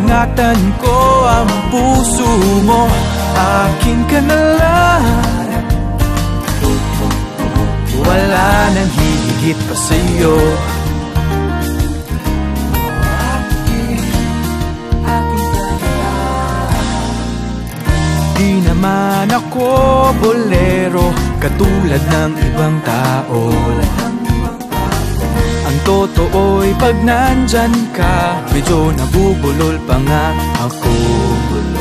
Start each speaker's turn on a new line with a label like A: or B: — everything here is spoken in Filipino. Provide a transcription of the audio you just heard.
A: Ingatan ko ang puso mo, akin ka na lang. Wala nang hihigit pa sa'yo. Di naman ako bolero, katulad ng ibang tao. Ang totoo'y pag nandyan ka, medyo nabubulol pa nga ako.